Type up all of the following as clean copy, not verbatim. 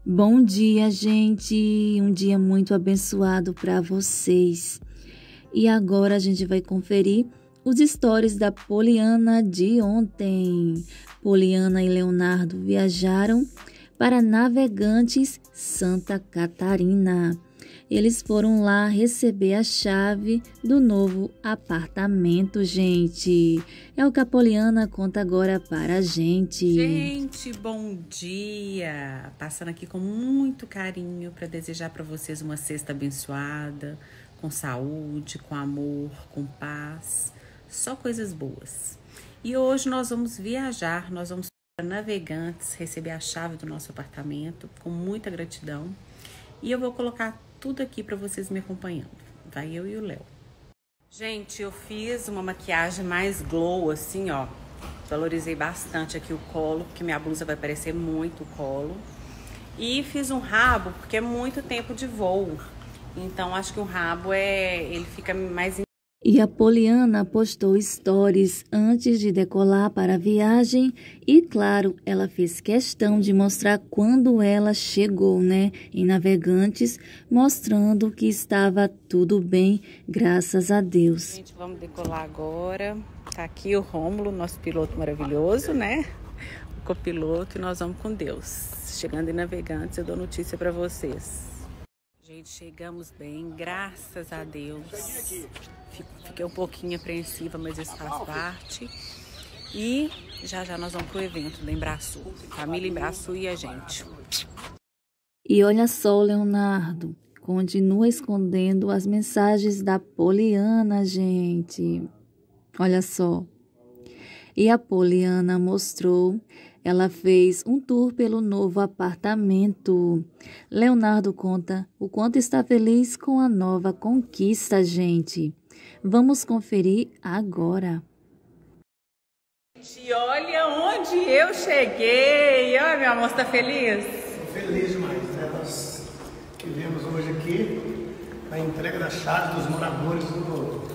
Bom dia, gente! Um dia muito abençoado para vocês. E agora a gente vai conferir os stories da Poliana de ontem. Poliana e Leonardo viajaram para Navegantes, Santa Catarina. Eles foram lá receber a chave do novo apartamento, gente. É o que a Poliana conta agora para a gente. Gente, bom dia! Passando aqui com muito carinho para desejar para vocês uma sexta abençoada, com saúde, com amor, com paz, só coisas boas. E hoje nós vamos viajar, nós vamos para Navegantes, receber a chave do nosso apartamento com muita gratidão. E eu vou colocar tudo aqui para vocês me acompanhando. Vai eu e o Léo. Gente, eu fiz uma maquiagem mais glow, assim, ó. Valorizei bastante aqui o colo, porque minha blusa vai parecer muito o colo. E fiz um rabo, porque é muito tempo de voo. Então, acho que o rabo ele fica mais... E a Poliana postou stories antes de decolar para a viagem e, claro, ela fez questão de mostrar quando ela chegou, em Navegantes, mostrando que estava tudo bem, graças a Deus. Gente, vamos decolar agora. Tá aqui o Rômulo, nosso piloto maravilhoso, O copiloto, e nós vamos com Deus. Chegando em Navegantes, eu dou notícia para vocês. Gente, chegamos bem, graças a Deus. Fiquei um pouquinho apreensiva, mas isso faz parte. E já nós vamos pro evento da Embraçu. Família Embraçu e a gente. E olha só o Leonardo, continua escondendo as mensagens da Poliana, gente. Olha só. E a Poliana mostrou, ela fez um tour pelo novo apartamento. Leonardo conta o quanto está feliz com a nova conquista, gente. Vamos conferir agora. E olha onde eu cheguei. Olha, meu amor, você tá feliz? Estou feliz demais, Nós tivemos hoje aqui a entrega da chave dos moradores do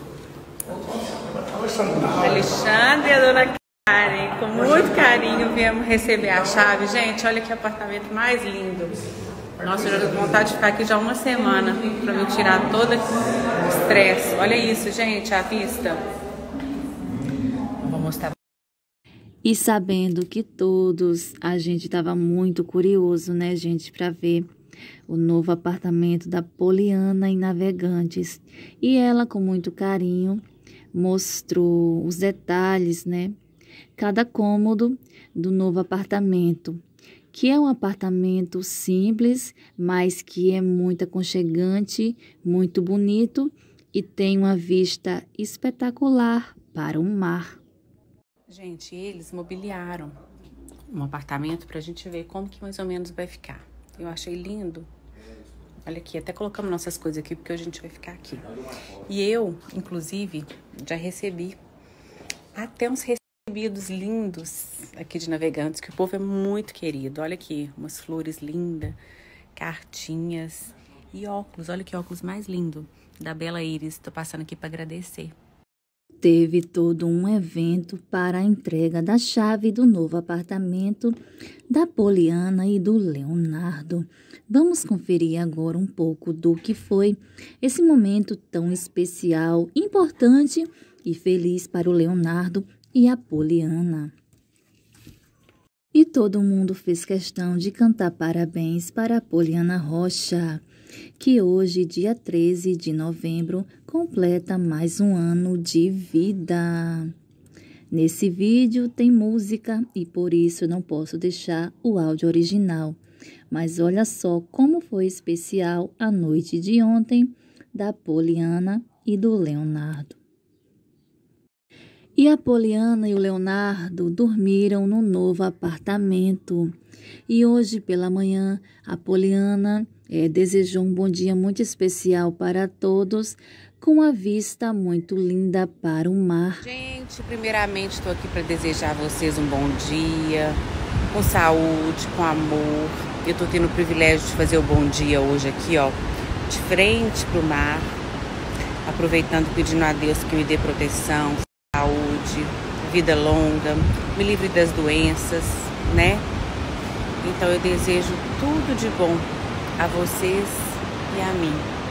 Alexandre e a dona Karen. Com muito carinho viemos receber a chave. Gente, olha que apartamento mais lindo. Nossa, eu já tô com vontade de ficar aqui já uma semana para me tirar todo o estresse. Olha isso, gente, a vista. Vou mostrar. E sabendo que todos, a gente estava muito curioso, gente, para ver o novo apartamento da Poliana em Navegantes. E ela, com muito carinho, mostrou os detalhes, cada cômodo do novo apartamento, que é um apartamento simples, mas que é muito aconchegante, muito bonito e tem uma vista espetacular para o mar. Gente, eles mobiliaram um apartamento para a gente ver como que mais ou menos vai ficar. Eu achei lindo. Olha aqui, até colocamos nossas coisas aqui, porque hoje a gente vai ficar aqui. E eu, inclusive, já recebi até uns recebidos lindos aqui de Navegantes, que o povo é muito querido. Olha aqui, umas flores lindas, cartinhas e óculos. Olha que óculos mais lindo, da Bela Iris. Tô passando aqui para agradecer. Teve todo um evento para a entrega da chave do novo apartamento da Poliana e do Leonardo. Vamos conferir agora um pouco do que foi esse momento tão especial, importante e feliz para o Leonardo e a Poliana. E todo mundo fez questão de cantar parabéns para a Poliana Rocha, que hoje, dia 13 de novembro, completa mais um ano de vida. Nesse vídeo tem música e por isso não posso deixar o áudio original. Mas olha só como foi especial a noite de ontem da Poliana e do Leonardo. E a Poliana e o Leonardo dormiram no novo apartamento. E hoje pela manhã a Poliana desejou um bom dia muito especial para todos, com a vista muito linda para o mar. Gente, primeiramente estou aqui para desejar a vocês um bom dia, com saúde, com amor. Eu estou tendo o privilégio de fazer o bom dia hoje aqui, de frente para o mar, aproveitando, pedindo a Deus que me dê proteção, saúde, vida longa, me livre das doenças, Então eu desejo tudo de bom a vocês e a mim.